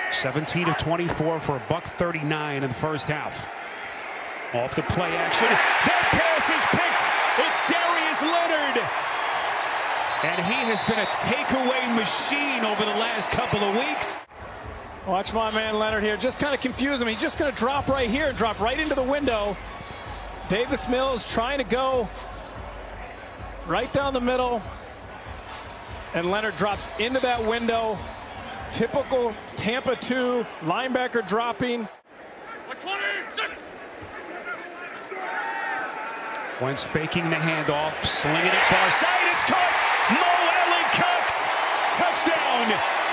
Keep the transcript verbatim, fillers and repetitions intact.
seventeen of twenty-four for a buck thirty-nine in the first half. Off the play action. That pass is picked. It's Darius Leonard. And he has been a takeaway machine over the last couple of weeks. Watch my man Leonard here. Just kind of confuse him. He's just going to drop right here and drop right into the window. Davis Mills trying to go right down the middle. And Leonard drops into that window. Typical Tampa two linebacker dropping. Wentz faking the handoff, slinging it far side. It's caught. Mo Allen Cox. Touchdown.